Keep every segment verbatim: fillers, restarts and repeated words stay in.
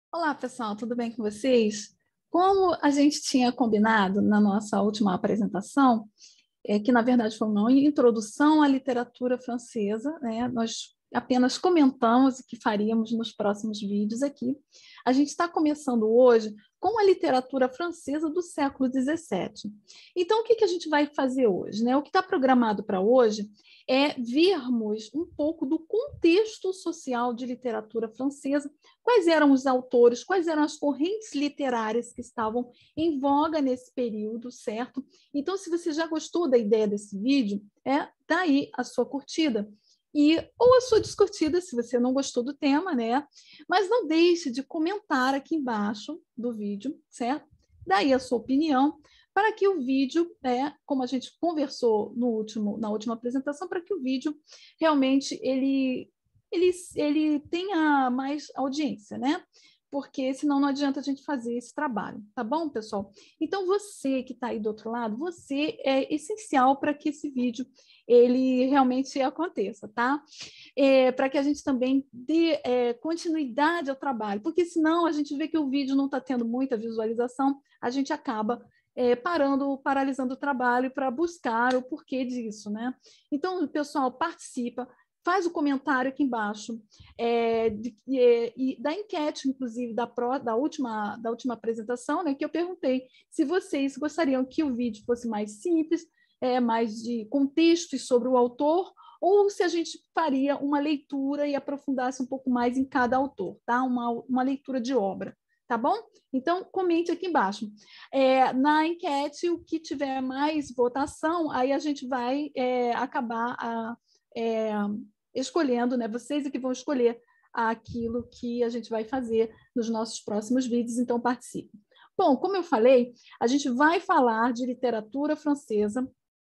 Olá, pessoal, tudo bem com vocês? Como a gente tinha combinado na nossa última apresentação, é, que na verdade foi uma introdução à literatura francesa, né? Nós apenas comentamos o que faríamos nos próximos vídeos aqui. A gente está começando hoje com a literatura francesa do século dezessete. Então, o que, que a gente vai fazer hoje, né? O que está programado para hoje é vermos um pouco do contexto social de literatura francesa, quais eram os autores, quais eram as correntes literárias que estavam em voga nesse período, certo? Então, se você já gostou da ideia desse vídeo, é daí a sua curtida. E, ou a sua descurtida, se você não gostou do tema, né? Mas não deixe de comentar aqui embaixo do vídeo, certo? Daí a sua opinião, para que o vídeo, né, como a gente conversou no último, na última apresentação, para que o vídeo realmente ele, ele, ele tenha mais audiência, né? Porque senão não adianta a gente fazer esse trabalho, tá bom, pessoal? Então, você que está aí do outro lado, você é essencial para que esse vídeo ele realmente aconteça, tá? É, para que a gente também dê é, continuidade ao trabalho, porque senão a gente vê que o vídeo não está tendo muita visualização, a gente acaba é, parando, paralisando o trabalho para buscar o porquê disso, né? Então, pessoal, participa, faz o comentário aqui embaixo, é, de, é, e da enquete, inclusive, da, pro, da, última, da última apresentação, né, que eu perguntei se vocês gostariam que o vídeo fosse mais simples, é, mais de contextos sobre o autor, ou se a gente faria uma leitura e aprofundasse um pouco mais em cada autor, tá? Uma, uma leitura de obra, tá bom? Então, comente aqui embaixo. É, na enquete, o que tiver mais votação, aí a gente vai é, acabar a, é, escolhendo, né? Vocês é que vão escolher aquilo que a gente vai fazer nos nossos próximos vídeos, então participe. Bom, como eu falei, a gente vai falar de literatura francesa,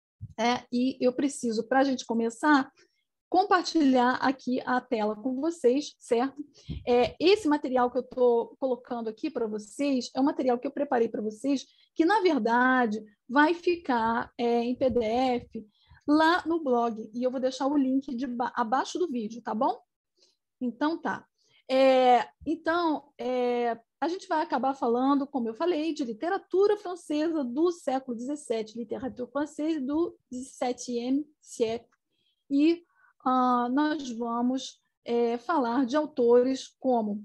é, e eu preciso, para a gente começar, compartilhar aqui a tela com vocês, certo? É, esse material que eu estou colocando aqui para vocês é um material que eu preparei para vocês, que, na verdade, vai ficar é, em P D F lá no blog, e eu vou deixar o link de abaixo do vídeo, tá bom? Então, tá. É, então, é, a gente vai acabar falando, como eu falei, de literatura francesa do século dezessete, literatura francesa do dix-septième siècle, e uh, nós vamos é, falar de autores como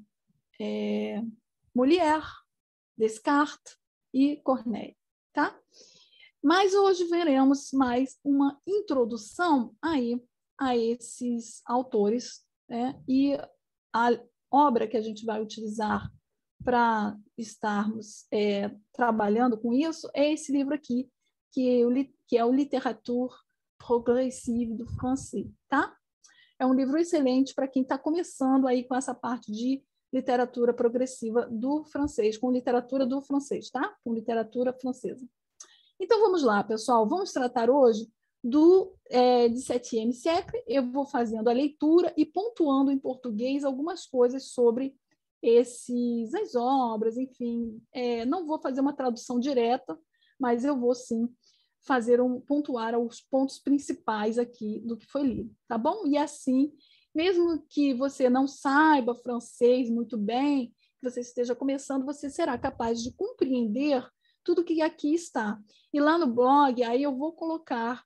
é, Molière, Descartes e Corneille, tá? Mas hoje veremos mais uma introdução aí a esses autores, né? E a obra que a gente vai utilizar para estarmos é, trabalhando com isso é esse livro aqui, que é o, que é o Littérature Progressive do Français, tá? É um livro excelente para quem está começando aí com essa parte de literatura progressiva do francês, com literatura do francês, tá? Com literatura francesa. Então, vamos lá, pessoal. Vamos tratar hoje do é, dix-septième siècle. Eu vou fazendo a leitura e pontuando em português algumas coisas sobre esses, as obras, enfim. É, não vou fazer uma tradução direta, mas eu vou, sim, fazer um, pontuar os pontos principais aqui do que foi lido, tá bom? E assim, mesmo que você não saiba francês muito bem, que você esteja começando, você será capaz de compreender tudo que aqui está. E lá no blog, aí eu vou colocar,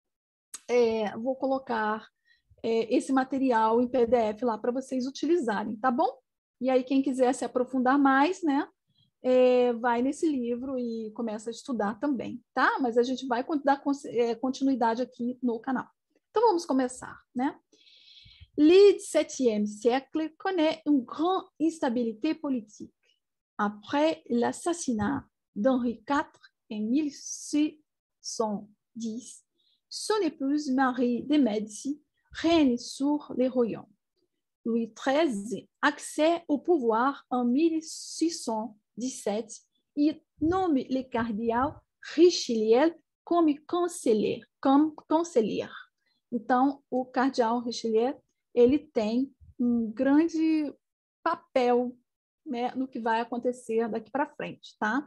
é, vou colocar é, esse material em P D F lá para vocês utilizarem, tá bom? E aí quem quiser se aprofundar mais, né, é, vai nesse livro e começa a estudar também, tá? Mas a gente vai dar continuidade aqui no canal. Então vamos começar, né? Le dix-septième siècle connaît une grande instabilité politique. Après l'assassinat d'Henri quatre en mille six cent dix, son épouse Marie de Médicis règne sur les royaumes. Louis treize accède au pouvoir en mille six cent dix-sept et nomme le cardinal Richelieu comme conseiller. Comme conseiller. Então, o cardeal Richelieu ele tem um grande papel, né, no que vai acontecer daqui para frente, tá?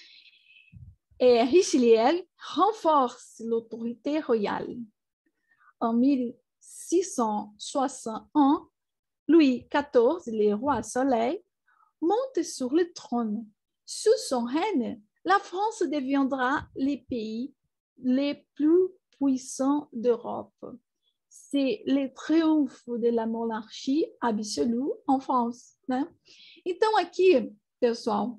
É, Richelieu renforce l'autorité royale. En mille six cent soixante et un, Louis quatorze, le roi Soleil, monte sur le trône. Sous son règne, la France deviendra le pays le plus puissant d'Europe. C'est le triomphe de la monarchie absolue en France, né? Então, aqui, pessoal,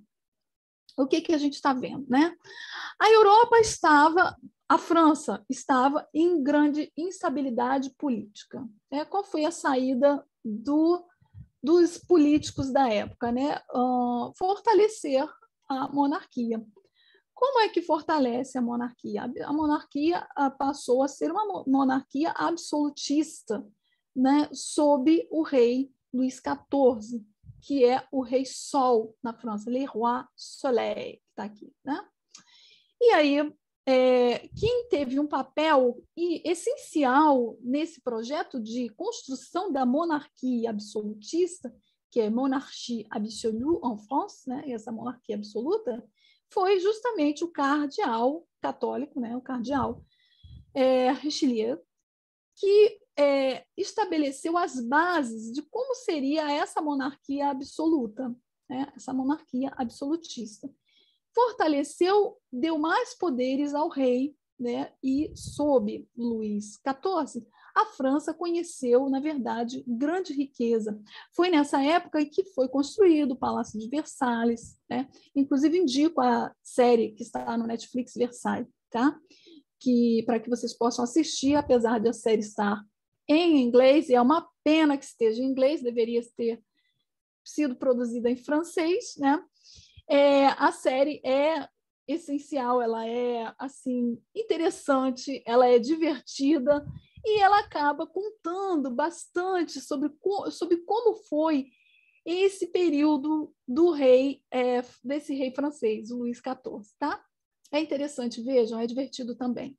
o que, que a gente está vendo, né? A Europa estava, a França estava em grande instabilidade política. Né? Qual foi a saída do, dos políticos da época, né? Uh, fortalecer a monarquia. Como é que fortalece a monarquia? A monarquia passou a ser uma monarquia absolutista, né, sob o rei Luís quatorze, que é o rei Sol na França, Le Roi Soleil, que está aqui. Né? E aí, é, quem teve um papel essencial nesse projeto de construção da monarquia absolutista, que é monarchie absolue en France, né, essa monarquia absoluta, foi justamente o cardeal católico, né, o cardeal é, Richelieu, que é, estabeleceu as bases de como seria essa monarquia absoluta, né, essa monarquia absolutista. Fortaleceu, deu mais poderes ao rei, né, e sob Luís quatorze, a França conheceu, na verdade, grande riqueza. Foi nessa época em que foi construído o Palácio de Versalhes, né? Inclusive indico a série que está no Netflix, Versailles, tá? Que, para que vocês possam assistir, apesar de a série estar em inglês, e é uma pena que esteja em inglês, deveria ter sido produzida em francês, né? É, a série é essencial, ela é assim interessante, ela é divertida e ela acaba contando bastante sobre, sobre como foi esse período do rei, é, desse rei francês, o Luís quatorze, tá? É interessante, vejam, é divertido também.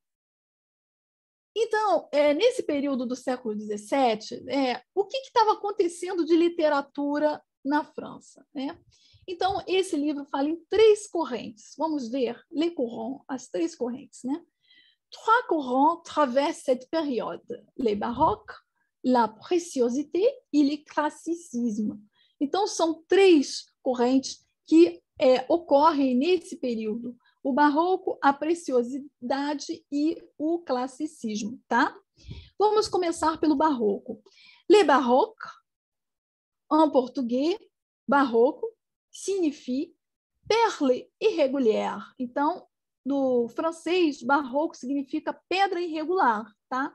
Então, é, nesse período do século dezessete, é, o que estava acontecendo de literatura na França, né? Então, esse livro fala em três correntes. Vamos ver, les courants, as três correntes, né? Trois courants traversent cette période, le baroque, la préciosité e le classicisme. Então, são três correntes que é, ocorrem nesse período: o barroco, a preciosidade e o classicismo, tá? Vamos começar pelo barroco. Le baroque, en português, barroco, signifie perle irrégulière. Então, do francês, barroco significa pedra irregular, tá?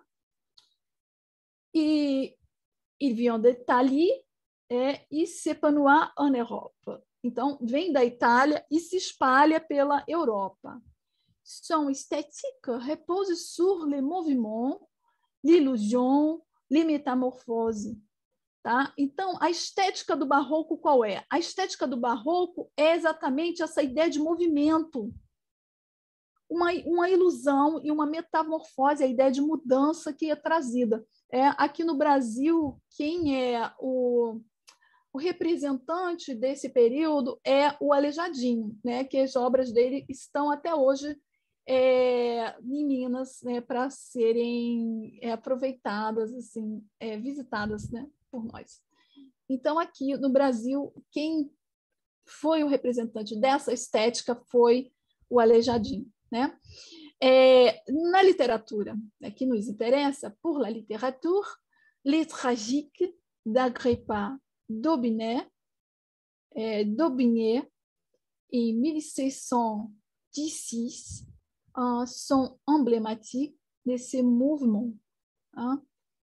E il vient d'Italie é, e s'épanouit en Europe. Então, vem da Itália e se espalha pela Europa. Son esthétique repose sur les mouvements, l'illusion, les métamorphoses. Tá? Então, a estética do barroco qual é? A estética do barroco é exatamente essa ideia de movimento, uma, uma ilusão e uma metamorfose, a ideia de mudança que é trazida. É, aqui no Brasil, quem é o, o representante desse período é o Aleijadinho, né? Que as obras dele estão até hoje é, em Minas, né? Para serem é, aproveitadas, assim, é, visitadas, né? Por nós. Então, aqui no Brasil, quem foi o representante dessa estética foi o Aleijadinho, né? É, na literatura, que nos interessa, pour la littérature, les tragiques d'Agrippa d'Aubigné, é, d'Aubigné em mille six cent dix-six uh, sont emblématiques de ce mouvement. Hein?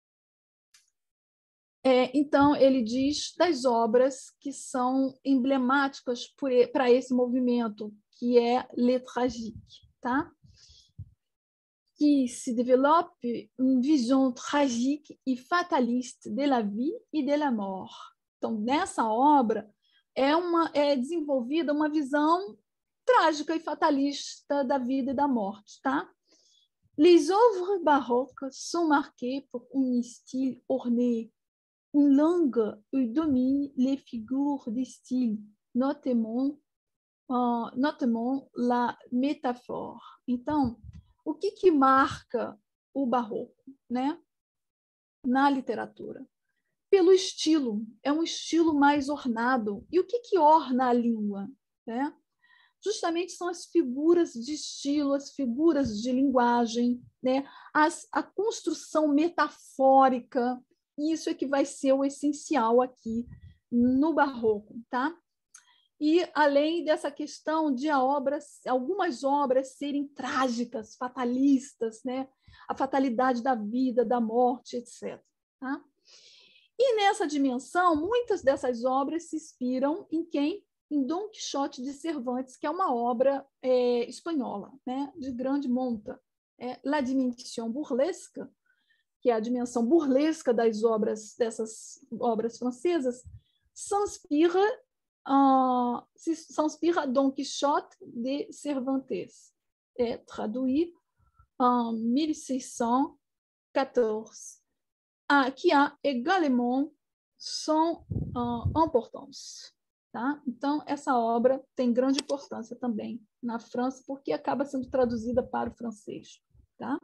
É, então, ele diz das obras que são emblemáticas para esse movimento, que é Le Tragique, tá? Que se développe une vision tragique e fataliste de la vie e de la mort. Então, nessa obra, é, uma, é desenvolvida uma visão trágica e fatalista da vida e da morte, tá? Les œuvres baroques sont marquées por un style orné, une langue où dominent les figures de style, notamment, uh, notamment la métaphore. Então, o que, que marca o barroco, né, na literatura? pelo estilo, é um estilo mais ornado. E o que, que orna a língua? Né? Justamente são as figuras de estilo, as figuras de linguagem, né? as, a construção metafórica, e isso é que vai ser o essencial aqui no Barroco. Tá? E além dessa questão de a obra, algumas obras serem trágicas, fatalistas, né? A fatalidade da vida, da morte, etcétera. Tá? E nessa dimensão, muitas dessas obras se inspiram em quem? Em Dom Quixote de Cervantes, que é uma obra é, espanhola, né? De grande monta. É, La Dimension Burlesque, que é a dimensão burlesca das obras, dessas obras francesas, s'inspira Uh, s'inspire Don Quixote de Cervantes, é traduit en mille six cent quatorze, uh, qui a également son uh, importance. Tá? Então, essa obra tem grande importância também na França, porque acaba sendo traduzida para o francês. Tá?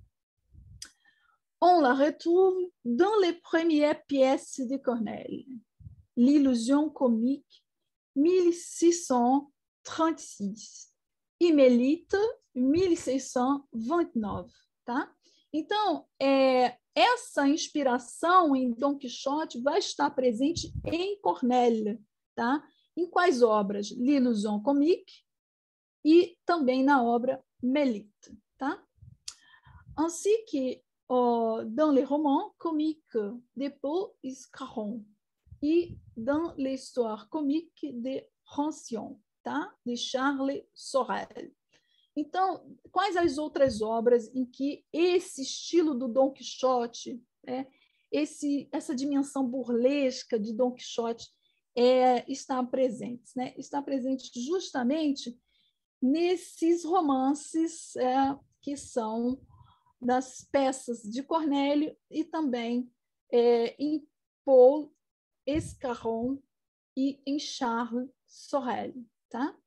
On la retrouve dans les premières pièces de Corneille, l'illusion comique, mille six cent trinta-seis, e Melite, mille seis cent vingt-neuf. Tá? Então, é, essa inspiração em Dom Quixote vai estar presente em Corneille. Tá? Em quais obras? L'illusion comique e também na obra Melite. Tá? Ainsi que oh, dans les romans comiques de Paul Scarron e dans l'histoire comique de Rancion, tá? De Charles Sorel. Então, quais as outras obras em que esse estilo do Dom Quixote, né, esse, essa dimensão burlesca de Dom Quixote é, está presente? Né? Está presente justamente nesses romances é, que são das peças de Cornélio e também é, em Paul Scarron et en Charles Sorel. Tá?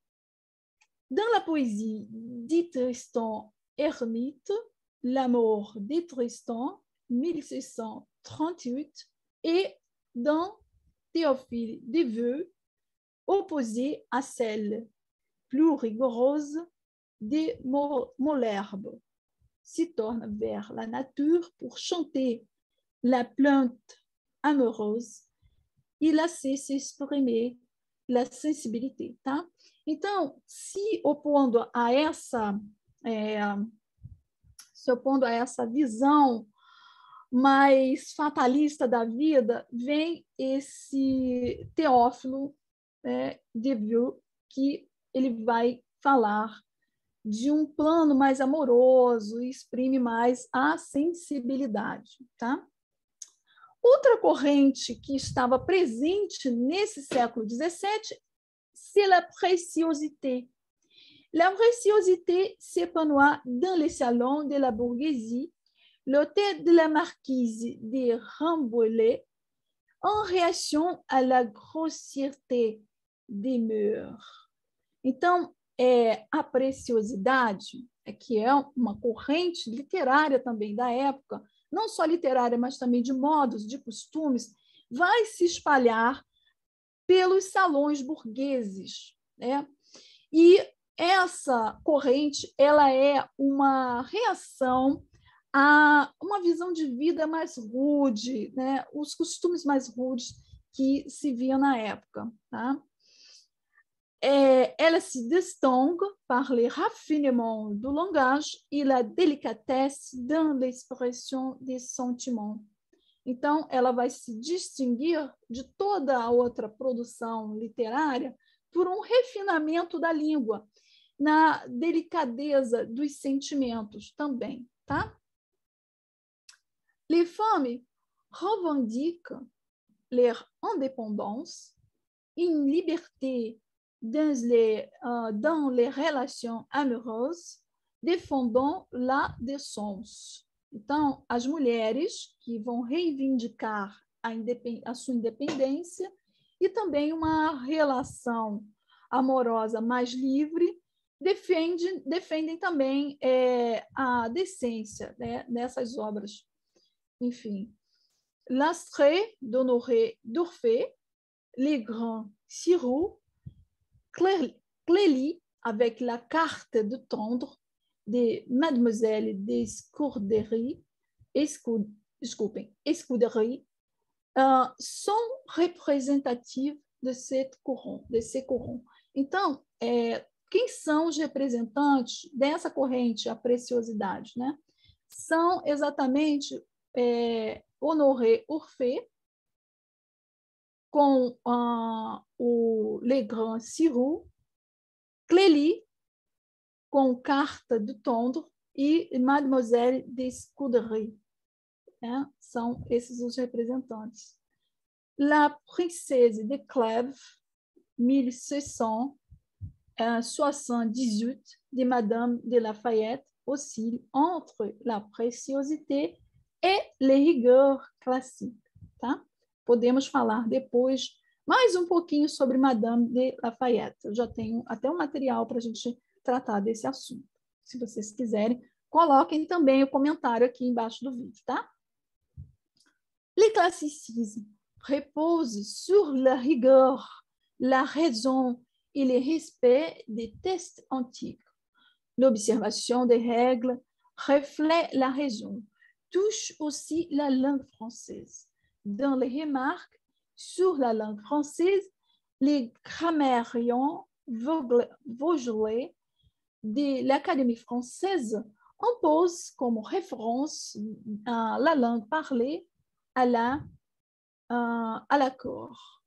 Dans la poésie de Tristan Ermite, L'amour de Tristan, mille six cent trente-huit, et dans Théophile des Vœux, opposé à celle plus rigoureuse de Malherbe, se tourne vers la nature pour chanter la plainte amoureuse e laisser s'exprimer la sensibilité. Tá? Então, se opondo a essa, é, se opondo a essa visão mais fatalista da vida, vem esse Teófilo é, de Vœux, que ele vai falar de um plano mais amoroso e exprime mais a sensibilidade. Tá? Outra corrente que estava presente nesse século dezessete, c'est la préciosité. La préciosité s'épanouit dans les salons de la bourgeoisie, l'hôtel de la marquise de Rambouillet, en réaction à la grossièreté des mœurs. Então, é, a preciosidade, é, que é uma corrente literária também da época, não só literária, mas também de modos, de costumes, vai se espalhar pelos salões burgueses. Né? E essa corrente ela é uma reação a uma visão de vida mais rude, né? Os costumes mais rudes que se via na época. Tá? Et elle se distingue par les raffinements du langage et la délicatesse dans l'expression des sentiments. Então, ela vai se distinguir de toda a outra produção literária por um refinamento da língua, na delicadeza dos sentimentos também. Tá? Les femmes revendiquent leur indépendance, une liberté dans les, euh, dans les relations amoureuses, defendant la décence. Então, as mulheres que vão reivindicar a, a sua independência e também uma relação amorosa mais livre, defende, defendem também é, a decência, né, nessas obras. Enfim, l'Astrée d'Honoré d'Orphée, les grands Sirou, Clélie avec la carte de tendre de Mademoiselle d'Escudéry, Escud, Escudéry, uh, são representativos de, couron, de ces corons. Então, é, quem são os representantes dessa corrente, a preciosidade, né? São exatamente é, Honoré Orphée, com uh, o Le Grand Sirou, Clélie, com Carta de Tondre, e Mademoiselle d'Escudéry. Né? São esses os representantes. La Princesse de Clèves, mille six cent soixante-dix-huit, de Madame de Lafayette, oscille entre la préciosité et les rigueurs classiques. Tá? Podemos falar depois mais um pouquinho sobre Madame de Lafayette. Eu já tenho até um material para a gente tratar desse assunto. Se vocês quiserem, coloquem também o comentário aqui embaixo do vídeo, tá? Le classicisme repose sur la rigueur, la raison et le respect des textes antiques. L'observation des règles reflète la raison, touche aussi la langue française. Dans les remarques sur la langue française, les grammairiens Vaugelet de l'Académie française imposent comme référence à la langue parlée à la, uh, à la cour.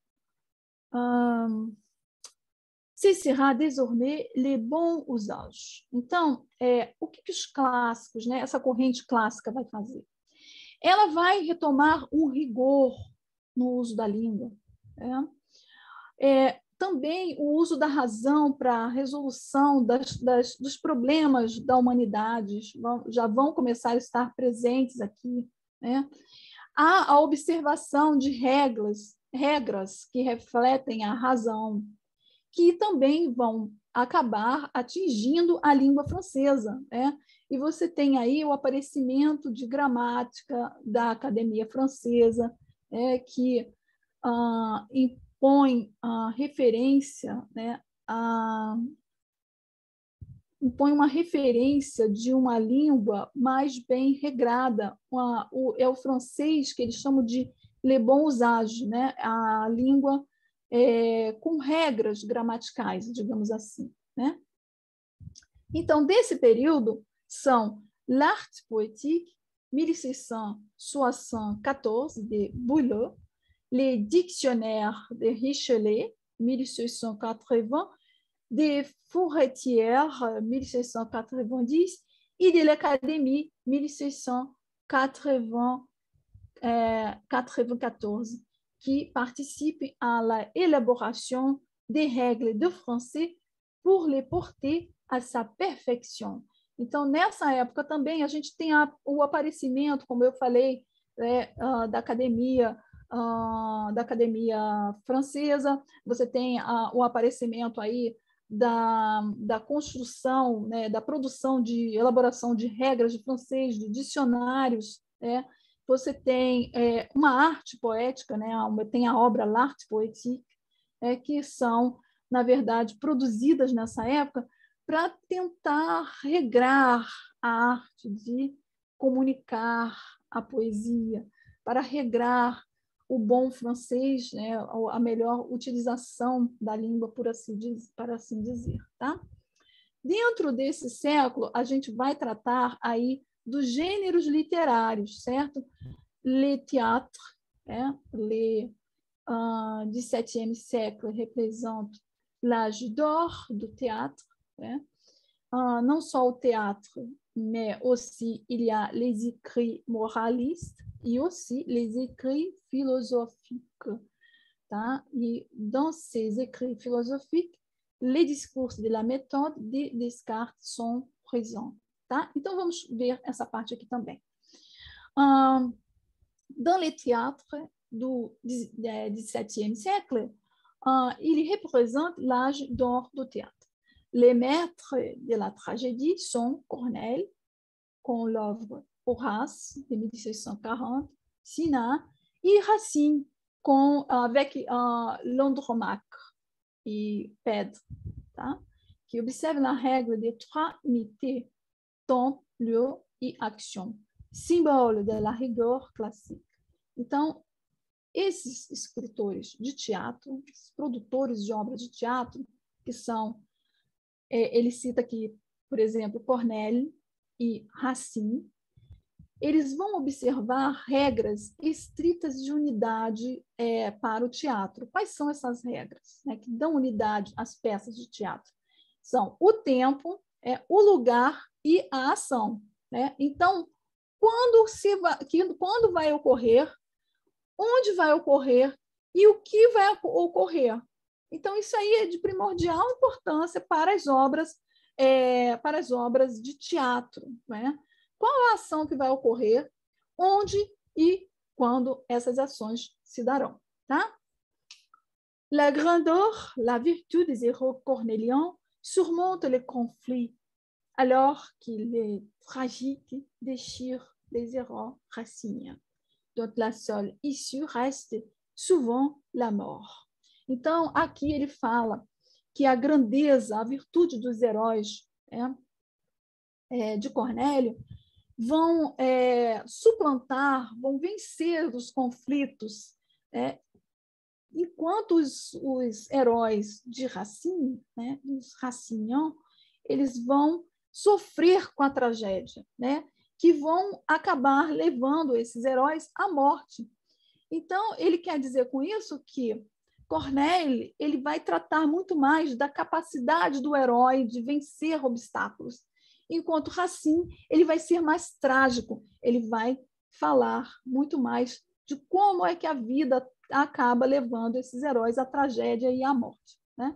Um, ce sera désormais les bons usages. Então, é, o que, que os clássicos, né, essa corrente clássica vai fazer? Ela vai retomar um rigor no uso da língua. Né? É, também o uso da razão para a resolução das, das, dos problemas da humanidade vão, já vão começar a estar presentes aqui. Né? Há a observação de regras, regras que refletem a razão, que também vão acabar atingindo a língua francesa. Né? E você tem aí o aparecimento de gramática da Academia Francesa, é, que ah, impõe a referência, né, a, impõe uma referência de uma língua mais bem regrada. Uma, o, é o francês que eles chamam de le bon usage, né? A língua é, com regras gramaticais, digamos assim. Né? Então, desse período, são l'art poétique, mille six cent soixante-quatorze, de Boileau, les dictionnaires de Richelieu, mille six cent quatre-vingts, de Fouretière, mille six cent quatre-vingt-dix, et de l'Académie, mille six cent quatre-vingt-quatorze, qui participent à l'élaboration des règles de français pour les porter à sa perfeição. Então, nessa época também, a gente tem a, o aparecimento, como eu falei, né, uh, da academia, uh, da academia francesa, você tem uh, o aparecimento aí da, da construção, né, da produção de elaboração de regras de francês, de dicionários, né? Você tem é, uma arte poética, né? Tem a obra L'Art Poétique, é, que são, na verdade, produzidas nessa época para tentar regrar a arte de comunicar a poesia, para regrar o bom francês, né, a melhor utilização da língua, por assim, para assim dizer. Tá? Dentro desse século, a gente vai tratar aí dos gêneros literários, certo? Le théâtre, né? Le uh, dix-septième siècle representa l'âge d'or do teatro, né? Uh, não só o teatro, mais aussi il y a les écrits moralistes et aussi les écrits philosophiques. Tá? Et dans ces écrits philosophiques, les discours de la méthode de Descartes sont présents. Tá? Então, vamos ver essa parte aqui também. Uh, dans les théâtres du dix-septième siècle, uh, il représente l'âge d'or du théâtre. Les maîtres de la tragédie sont Corneille, com l'œuvre Horace, de mille six cent quarante, Cinna E Racine, com, avec uh, l'Andromaque e Phèdre, tá? Que observe la règle de trois unités, temps, lieu e action, símbolo de la rigueur classique. Então, esses escritores de teatro, esses produtores de obras de teatro, que são, é, ele cita aqui, por exemplo, Corneille e Racine, eles vão observar regras estritas de unidade é, para o teatro. Quais são essas regras, né, que dão unidade às peças de teatro? São o tempo, é, o lugar e a ação. Né? Então, quando, se vai, quando vai ocorrer, onde vai ocorrer e o que vai ocorrer. Então, isso aí é de primordial importância para as obras, é, para as obras de teatro. Né? Qual a ação que vai ocorrer, onde e quando essas ações se darão. Tá? La grandeur, la vertu des héros cornéliens surmonte les conflits, alors que les tragiques déchirent les héros raciniens, dont la seule issue reste souvent la mort. Então, aqui ele fala que a grandeza, a virtude dos heróis é, é, de Cornélio vão é, suplantar, vão vencer os conflitos, é, enquanto os, os heróis de Racine, né, os Racinians, eles vão sofrer com a tragédia, né, que vão acabar levando esses heróis à morte. Então, ele quer dizer com isso que Corneille ele vai tratar muito mais da capacidade do herói de vencer obstáculos, enquanto Racine ele vai ser mais trágico, ele vai falar muito mais de como é que a vida acaba levando esses heróis à tragédia e à morte. Né?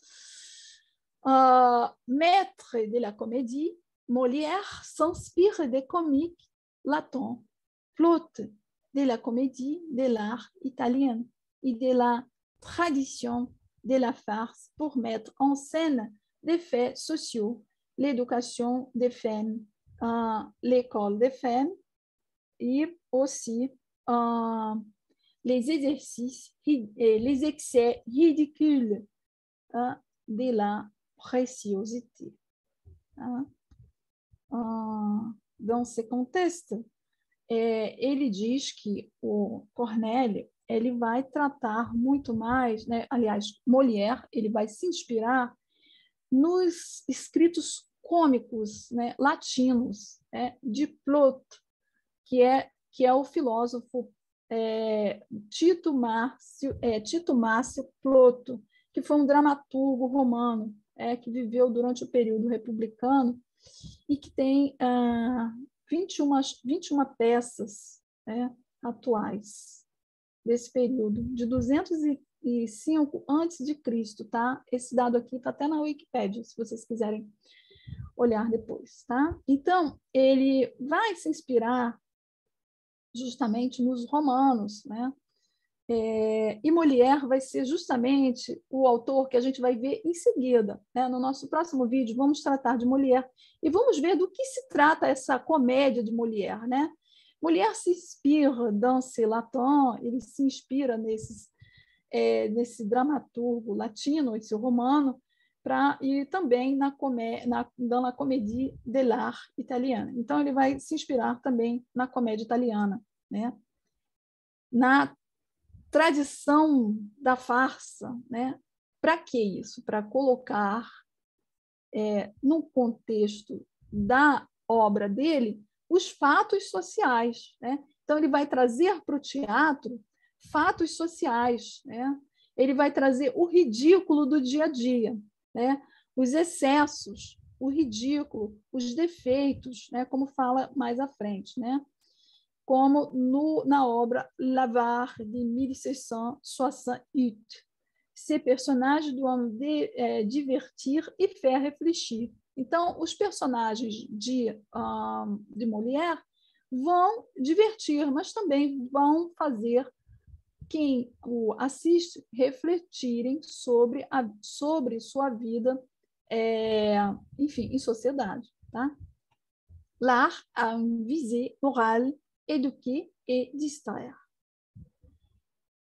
Uh, maître de la comédie, Molière s'inspire des comiques latins, Plaute de la comédie de l'art italien et de la tradition de la farce pour mettre en scène des faits sociaux, l'éducation des femmes, uh, l'école des femmes et aussi uh, les exercices et les excès ridicules uh, de la préciosité. Uh, uh, dans ce contexte, é, ele diz que o Cornélio ele vai tratar muito mais, né? Aliás, Molière ele vai se inspirar nos escritos cômicos, né, latinos, né, de Plaute, que é que é o filósofo é, Tito Márcio é, Tito Márcio Plato, que foi um dramaturgo romano é, que viveu durante o período republicano e que tem ah, vinte e uma, vinte e uma peças né, atuais desse período, de duzentos e cinco antes de Cristo, tá? Esse dado aqui está até na Wikipédia, se vocês quiserem olhar depois, tá? Então, ele vai se inspirar justamente nos romanos, né? É, e Molière vai ser justamente o autor que a gente vai ver em seguida. Né? No nosso próximo vídeo, vamos tratar de Molière e vamos ver do que se trata essa comédia de Molière. Né? Molière se inspira dans ce latin, ele se inspira nesses, é, nesse dramaturgo latino, esse romano, pra, e também na, comé na, na comédie de l'art italiana. Então, ele vai se inspirar também na comédia italiana, né? Na tradição da farsa, né? Para que isso? Para colocar é, no contexto da obra dele os fatos sociais, né? Então ele vai trazer para o teatro fatos sociais, né? Ele vai trazer o ridículo do dia a dia, né? Os excessos, o ridículo, os defeitos, né? Como fala mais à frente, né? Como no, na obra L'Avare, de mille sept cent soixante-huit. Ces personnagens doivent de, é, divertir e faire réfléchir. Então, os personagens de, um, de Molière vão divertir, mas também vão fazer quem o assiste refletirem sobre, a, sobre sua vida, é, enfim, em sociedade. Tá? L'art a une visée morale éduquer et distraire.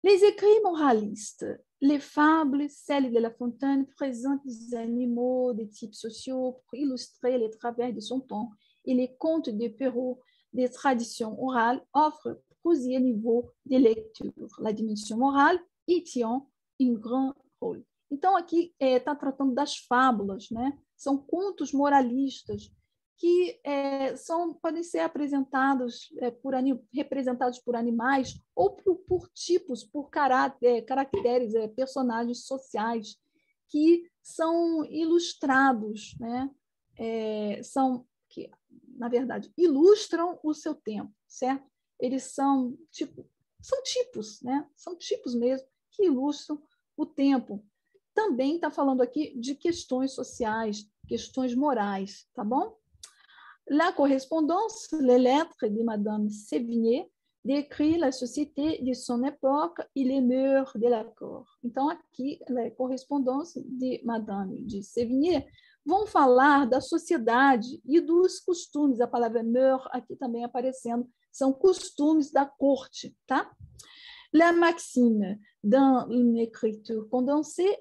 Les écrits moralistes, les fables, celles de La Fontaine, présentent des animaux, des types sociaux pour illustrer les travers de son temps, et les contes de Perrault, des traditions orales, offrent plusieurs niveaux de lecture. La dimensão moral y tient um grand rôle. Então, aqui está é, tratando das fábulas, né? São contos moralistas que é, são, podem ser apresentados, é, por, representados por animais ou por, por tipos, por caráter, caracteres, é, personagens sociais que são ilustrados, né? É, são, que, na verdade, ilustram o seu tempo, certo? Eles são, tipo, são tipos, né? São tipos mesmo que ilustram o tempo. Também está falando aqui de questões sociais, questões morais, tá bom? La correspondance, les lettres de Madame Sévigné, décrit la société de son époque e les mœurs de la cour. Então, aqui, a correspondência de Madame de Sévigné vão falar da sociedade e dos costumes. A palavra mœurs aqui também aparecendo, são costumes da corte, tá? La maxime dans une écriture condensée,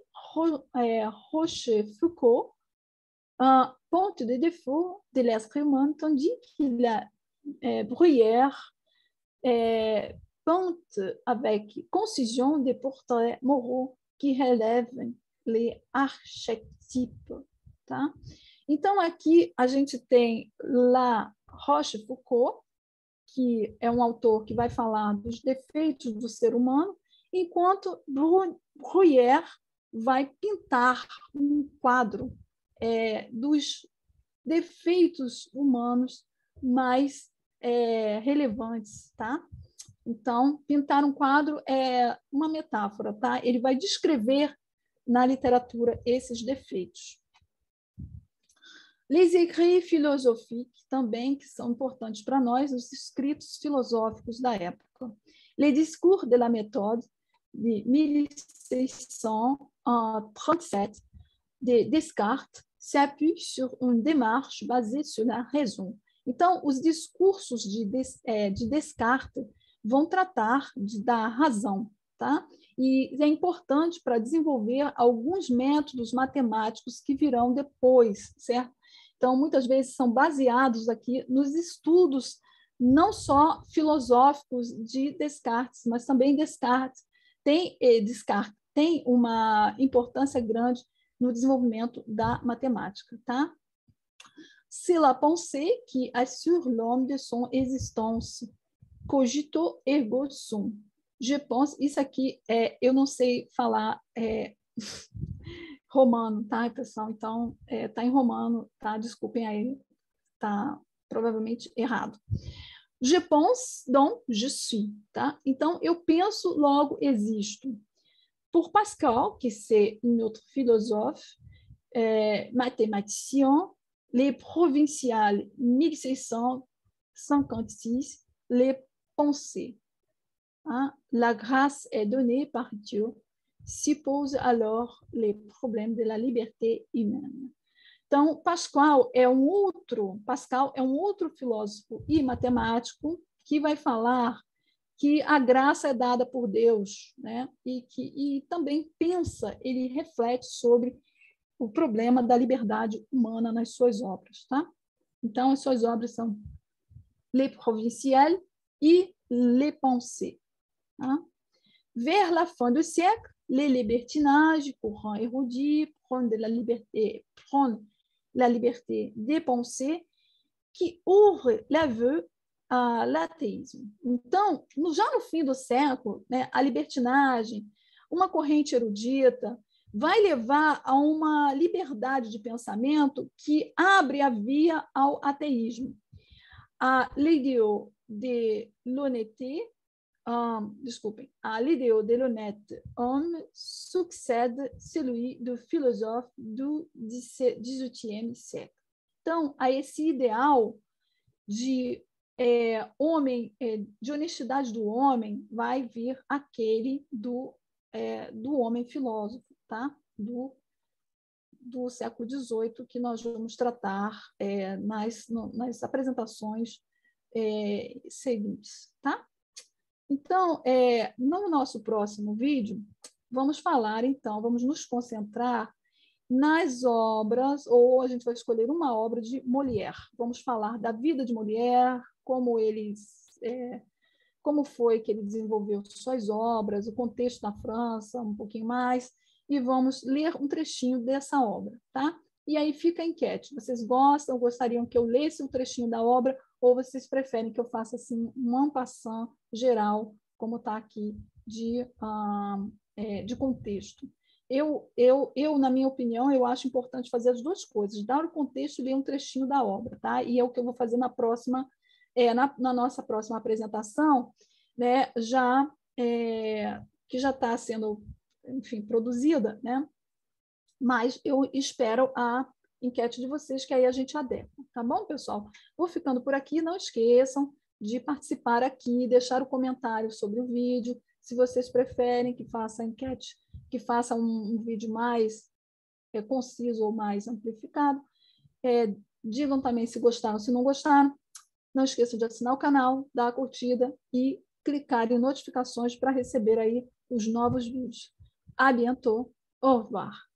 Rochefoucauld un ponte de défaut de l'esprit humain, tandis que la euh, Bruyère euh, peinte avec concision des portraits moraux qui relèvent les archétypes. Tá? Então, aqui a gente tem La Rochefoucauld, que é um autor que vai falar dos defeitos do ser humano, enquanto Bruyère vai pintar um quadro É, dos defeitos humanos mais é, relevantes, tá? Então, pintar um quadro é uma metáfora, tá? Ele vai descrever na literatura esses defeitos. Les écrits philosophiques também, que são importantes para nós, os escritos filosóficos da época. Les discours de la méthode, de mille seis cent trente-sept, de Descartes, s'appuie sur une démarche basée sur la raison. Então, os discursos de, Des, é, de Descartes vão tratar de, da razão, tá? E é importante para desenvolver alguns métodos matemáticos que virão depois, certo? Então, muitas vezes são baseados aqui nos estudos não só filosóficos de Descartes, mas também Descartes tem, eh, Descartes tem uma importância grande no desenvolvimento da matemática, tá? C'est la pensée qui assure l'homme de son existence. Cogito ergo sum. Je pense, isso aqui, é, eu não sei falar é, romano, tá, pessoal? Então, é, tá em romano, tá? Desculpem aí, tá provavelmente errado. Je pense, donc je suis, tá? Então, eu penso, logo existo. Pour Pascal, qui c'est un autre philosophe, euh, mathématicien, les provinciales mille six cent cinquante-six, les pensées. Hein? La grâce est donnée par Dieu, s'y posent alors les problèmes de la liberté humaine. Então, Pascal é um outro, Pascal é um outro filósofo e matemático que vai falar que a graça é dada por Deus, né? E que e também pensa, ele reflete sobre o problema da liberdade humana nas suas obras, tá? Então, as suas obras são Les Provinciales e Les Pensées. Hein? Vers la fin du siècle, les libertinages, courant érudit, prônent de la liberté, prônent la liberté des pensées, qui ouvre l'aveu a l'ateísmo. Então, já no fim do século, né, a libertinagem, uma corrente erudita, vai levar a uma liberdade de pensamento que abre a via ao ateísmo. A l'idéo de l'honnêteté, um, desculpem, a l'idéo de l'honnête homme succède celui do philosophe do dix-huitième siècle. Então, a esse ideal de É, homem, é, de honestidade do homem, vai vir aquele do, é, do homem filósofo, tá? do, do século dezoito, que nós vamos tratar é, nas, no, nas apresentações é, seguintes. Tá? Então, é, no nosso próximo vídeo, vamos falar, então, vamos nos concentrar nas obras, ou a gente vai escolher uma obra de Molière. Vamos falar da vida de Molière, como ele, é, como foi que ele desenvolveu suas obras, o contexto na França, um pouquinho mais, e vamos ler um trechinho dessa obra, tá? E aí fica a enquete. Vocês gostam, gostariam que eu lesse um trechinho da obra, ou vocês preferem que eu faça assim um en passant geral, como está aqui, de, ah, é, de contexto? Eu, eu, eu, na minha opinião, eu acho importante fazer as duas coisas, dar o contexto e ler um trechinho da obra, tá? E é o que eu vou fazer na próxima, é, na, na nossa próxima apresentação, né? Já é, que já está sendo, enfim, produzida, né? Mas eu espero a enquete de vocês, que aí a gente adequa, tá bom, pessoal? Vou ficando por aqui, não esqueçam de participar aqui, deixar o comentário sobre o vídeo, se vocês preferem que faça a enquete, que faça um, um vídeo mais é, conciso ou mais amplificado. É, digam também se gostaram, se não gostaram. Não esqueçam de assinar o canal, dar a curtida e clicar em notificações para receber aí os novos vídeos. A bientôt. Au revoir.